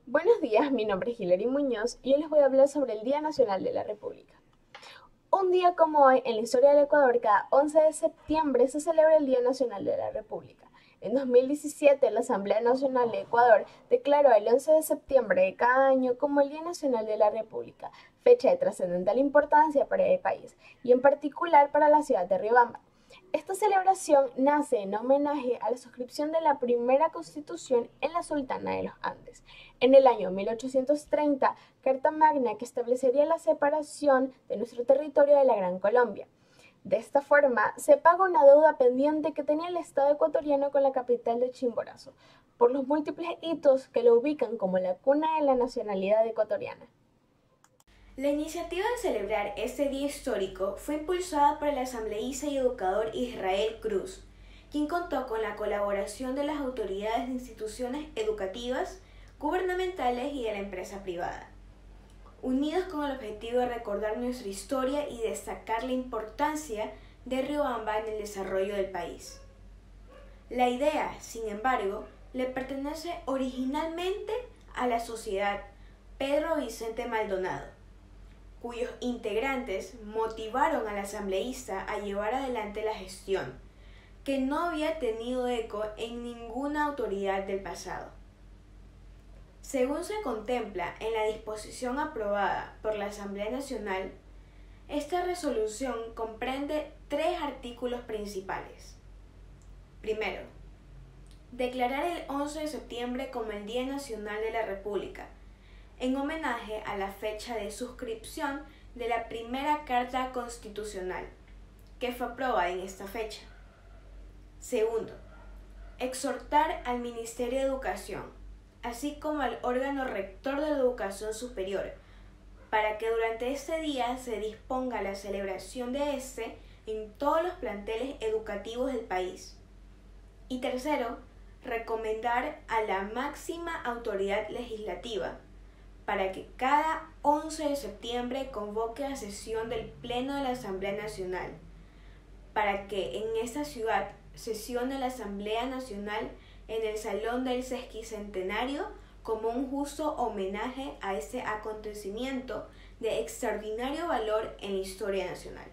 Buenos días, mi nombre es Hilary Muñoz y hoy les voy a hablar sobre el Día Nacional de la República. Un día como hoy, en la historia del Ecuador, cada 11 de septiembre se celebra el Día Nacional de la República. En 2017, la Asamblea Nacional de Ecuador declaró el 11 de septiembre de cada año como el Día Nacional de la República, fecha de trascendental importancia para el país y en particular para la ciudad de Riobamba. Esta celebración nace en homenaje a la suscripción de la primera constitución en la Sultana de los Andes, en el año 1830, Carta Magna que establecería la separación de nuestro territorio de la Gran Colombia. De esta forma, se paga una deuda pendiente que tenía el Estado ecuatoriano con la capital de Chimborazo, por los múltiples hitos que lo ubican como la cuna de la nacionalidad ecuatoriana. La iniciativa de celebrar este día histórico fue impulsada por el asambleísta y educador Israel Cruz, quien contó con la colaboración de las autoridades de instituciones educativas, gubernamentales y de la empresa privada, unidos con el objetivo de recordar nuestra historia y destacar la importancia de Riobamba en el desarrollo del país. La idea, sin embargo, le pertenece originalmente a la sociedad Pedro Vicente Maldonado, cuyos integrantes motivaron al asambleísta a llevar adelante la gestión, que no había tenido eco en ninguna autoridad del pasado. Según se contempla en la disposición aprobada por la Asamblea Nacional, esta resolución comprende 3 artículos principales. Primero, declarar el 11 de septiembre como el Día Nacional de la República, en homenaje a la fecha de suscripción de la primera Carta Constitucional, que fue aprobada en esta fecha. Segundo, exhortar al Ministerio de Educación, así como al órgano rector de la educación superior, para que durante este día se disponga la celebración de este en todos los planteles educativos del país. Y tercero, recomendar a la máxima autoridad legislativa para que cada 11 de septiembre convoque a sesión del Pleno de la Asamblea Nacional, para que en esta ciudad sesione la Asamblea Nacional en el Salón del Sesquicentenario como un justo homenaje a este acontecimiento de extraordinario valor en la historia nacional.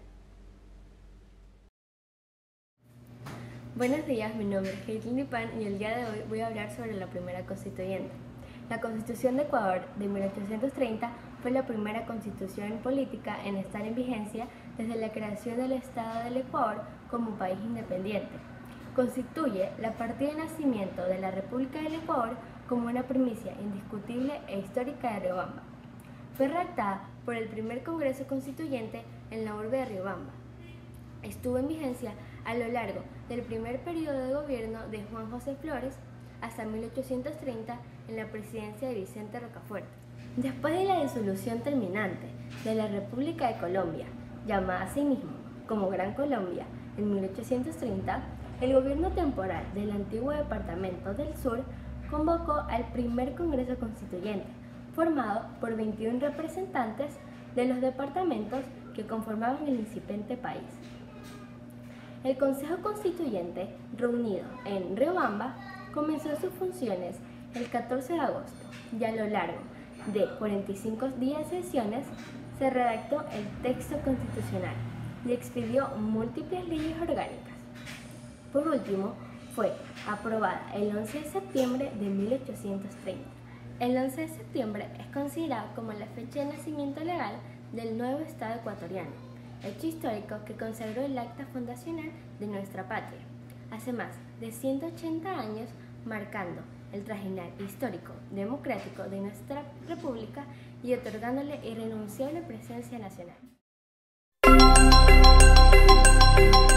Buenos días, mi nombre es Caitlin Pan y el día de hoy voy a hablar sobre la primera constituyente. La Constitución de Ecuador de 1830 fue la primera constitución política en estar en vigencia desde la creación del Estado del Ecuador como país independiente. Constituye la partida de nacimiento de la República del Ecuador como una primicia indiscutible e histórica de Riobamba. Fue redactada por el primer Congreso Constituyente en la urbe de Riobamba. Estuvo en vigencia a lo largo del primer periodo de gobierno de Juan José Flores hasta 1830 en la presidencia de Vicente Rocafuerte. Después de la disolución terminante de la República de Colombia, llamada a sí mismo como Gran Colombia, en 1830, el gobierno temporal del antiguo Departamento del Sur convocó al primer Congreso Constituyente, formado por 21 representantes de los departamentos que conformaban el incipiente país. El Consejo Constituyente, reunido en Riobamba, comenzó sus funciones el 14 de agosto y a lo largo de 45 días de sesiones se redactó el texto constitucional y expidió múltiples leyes orgánicas. Por último, fue aprobada el 11 de septiembre de 1830. El 11 de septiembre es considerado como la fecha de nacimiento legal del nuevo Estado ecuatoriano, hecho histórico que consagró el acta fundacional de nuestra patria, hace más de 180 años, marcando el trajinar histórico democrático de nuestra república y otorgándole irrenunciable presencia nacional.